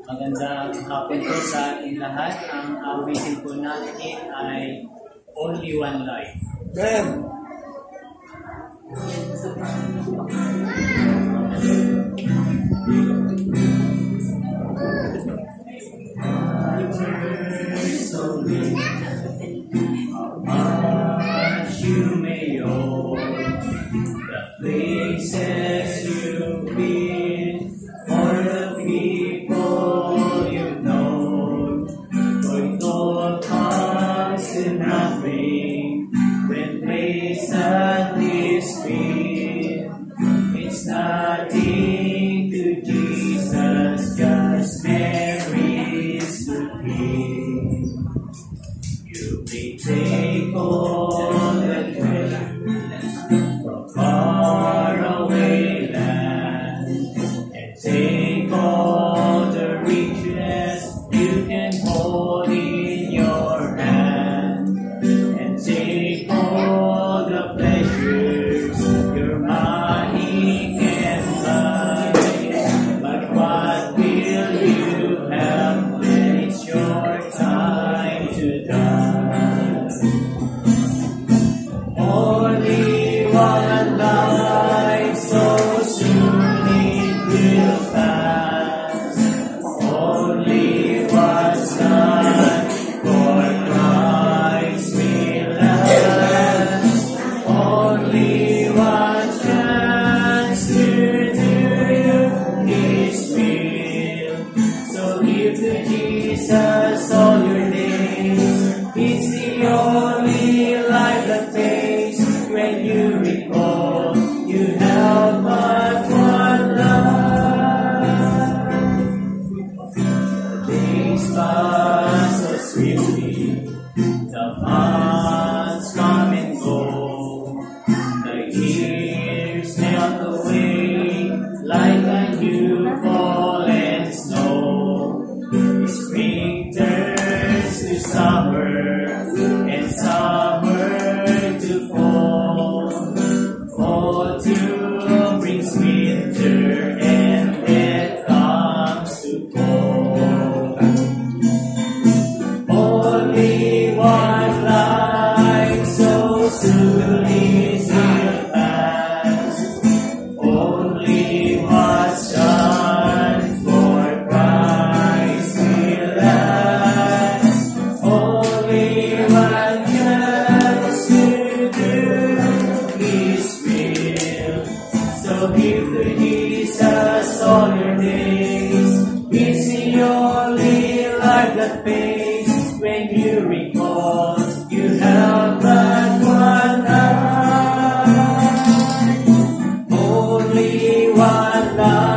Magandang hapon po sa ating lahat. Ang awitin po natin ay Only One Life. Amen. Slowly, how much you may owe, the places you've been, for the people you know, for it all comes to nothing when placed at His feet. It's nothing to Jesus, just Mary's repeat. You may take all the treasures from far away land, and take all the riches you can hold in your hand, and take all the pleasures your money can buy. But what will you have when it's your time to die? Only one life, so soon it will pass. Only what's done for Christ will last. Only one chance to do His will. So give to Jesus all your days. It's the only life that pays. When you recall, you have but one life. The days pass so swiftly, the months come and go, the years melt away like a new fallen snow. Spring turns to summer, and summer to fall. Fall to brings winter, and death comes to fall. Only one life, so soon it will pass. Only what's done for Christ will last. Only one chance to do His will. So give to Jesus all your days. It's the only life that pays. When you recall, you have but one life. Only one life.